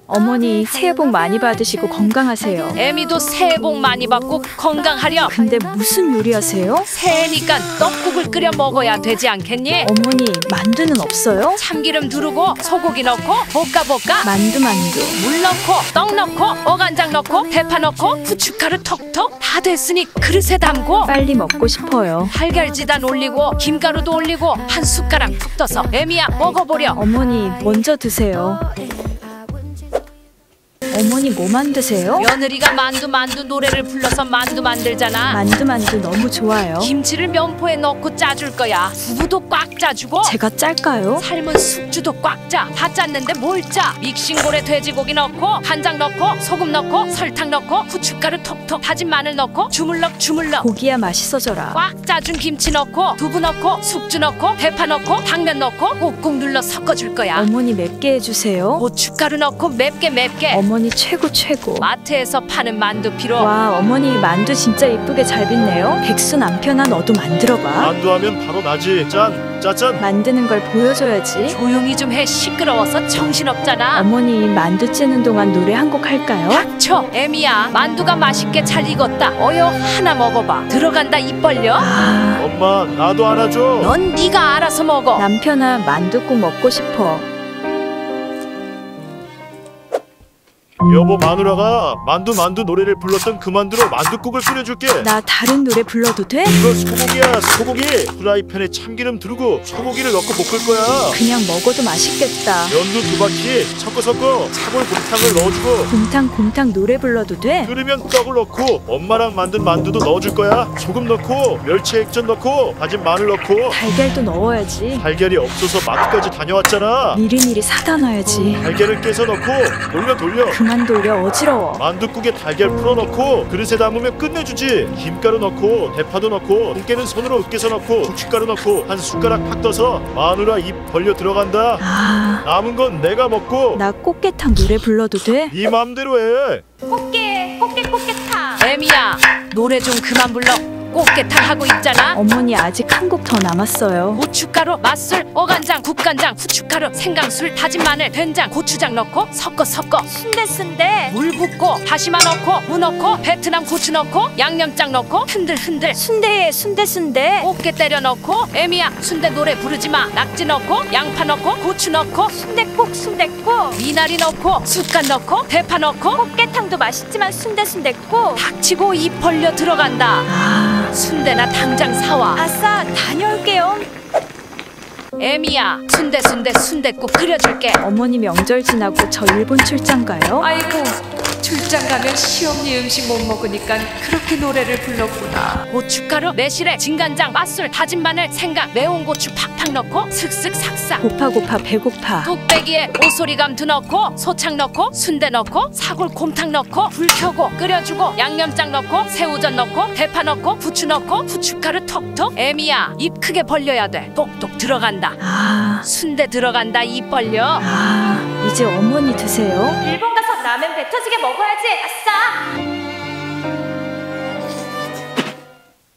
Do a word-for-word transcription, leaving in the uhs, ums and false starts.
어머니 새해 복 많이 받으시고 건강하세요. 애미도 새해 복 많이 받고 건강하렴. 근데 무슨 요리하세요? 새해니까 떡국을 끓여 먹어야 되지 않겠니? 어머니 만두는 없어요? 참기름 두르고 소고기 넣고 볶아 볶아 만두 만두. 물 넣고 떡 넣고 어간장 넣고 대파 넣고 후춧가루 톡톡 다 됐으니 그릇에 담고 빨리 먹고 싶어요. 달걀지단 올리고 김가루도 올리고 한 숟가락 푹 떠서 애미야 먹어보렴. 어머니 먼저 드세요. 어머니 뭐 만드세요? 며느리가 만두 만두 노래를 불러서 만두 만들잖아. 만두 만두 너무 좋아요. 김치를 면포에 넣고 짜줄 거야. 두부도 꽉 짜주고 제가 짤까요? 삶은 숙주도 꽉 짜. 다 짰는데 뭘 짜? 믹싱볼에 돼지고기 넣고 간장 넣고 소금 넣고 설탕 넣고 후춧가루 톡톡 다진 마늘 넣고 주물럭 주물럭 고기야 맛있어져라. 꽉 짜준 김치 넣고 두부 넣고 숙주 넣고 대파 넣고 당면 넣고 꾹꾹 눌러 섞어줄 거야. 어머니 맵게 해주세요. 고춧가루 넣고 맵게 맵게. 어머니 최고 최고. 마트에서 파는 만두 피로. 와 어머니 만두 진짜 이쁘게 잘 빚네요. 백수 남편아 너도 만들어봐. 만두하면 바로 나지. 짠! 짜짠! 만드는 걸 보여줘야지. 조용히 좀 해. 시끄러워서 정신없잖아. 어머니 만두 찌는 동안 노래 한 곡 할까요? 닥쳐. 애미야 만두가 맛있게 잘 익었다. 어여 하나 먹어봐. 들어간다 입 벌려. 아 엄마 나도 안아줘. 넌 네가 알아서 먹어. 남편아 만두 꼭 먹고 싶어. 여보 마누라가 만두 만두 노래를 불렀던 그 만두로 만두국을 끓여줄게. 나 다른 노래 불러도 돼? 이거 소고기야 소고기. 프라이팬에 참기름 두르고 소고기를 넣고 볶을 거야. 그냥 먹어도 맛있겠다. 연두 두 바퀴 섞어 섞어 사골곰탕을 넣어주고 곰탕 곰탕 노래 불러도 돼? 끓으면 떡을 넣고 엄마랑 만든 만두도 넣어줄 거야. 소금 넣고 멸치 액젓 넣고 다진 마늘 넣고 달걀도 넣어야지. 달걀이 없어서 마트까지 다녀왔잖아. 미리미리 사다 놔야지. 달걀을 깨서 넣고 돌려 돌려. 그만 돌려 어지러워. 만두국에 달걀 풀어넣고 그릇에 담으면 끝내주지. 김가루 넣고 대파도 넣고 깨는 손으로 으깨서 넣고 고춧가루 넣고 한 숟가락 팍 떠서 마누라 입 벌려 들어간다. 아, 남은 건 내가 먹고. 나 꽃게탕 노래 불러도 돼? 네 맘대로 해. 꽃게 꽃게 꽃게탕. 애미야 노래 좀 그만 불러. 꽃게탕 하고 있잖아. 어머니 아직 한 곡 더 남았어요. 고춧가루, 맛술, 어간장, 국간장, 후춧가루, 생강술, 다진 마늘, 된장, 고추장 넣고 섞어 섞어 순대 순대 물 붓고 다시마 넣고 무 넣고 베트남 고추 넣고 양념장 넣고 흔들 흔들 순대에 순대 순대. 꽃게 때려 넣고 애미야 순대 노래 부르지 마. 낙지 넣고 양파 넣고 고추 넣고 순대국 순대국. 미나리 넣고 쑥갓 넣고 대파 넣고 꽃게탕도 맛있지만 순대 순대국. 닥치고 입 벌려 들어간다. 아, 순대나 당장 사와. 아싸 다녀올게요. 애미야 순대 순대 순댓국 끓여줄게. 어머니 명절 지나고 저 일본 출장 가요? 아이고 출장 가면 시어머니 음식 못 먹으니까 그렇게 노래를 불렀구나. 고춧가루, 매실액, 진간장, 맛술, 다진 마늘, 생강, 매운 고추 팍팍 넣고 슥슥 삭삭. 고파 고파 배고파. 뚝배기에 오소리감두 넣고 소창 넣고 순대 넣고 사골 곰탕 넣고 불 켜고 끓여주고 양념장 넣고 새우젓 넣고 대파 넣고 부추 넣고 후춧가루 톡톡. 애미야 입 크게 벌려야 돼. 똑똑 들어간다. 아, 순대 들어간다. 입 벌려. 아, 이제 어머니 드세요. 일본 가서 라면 배 터지게 먹어야지. 아싸!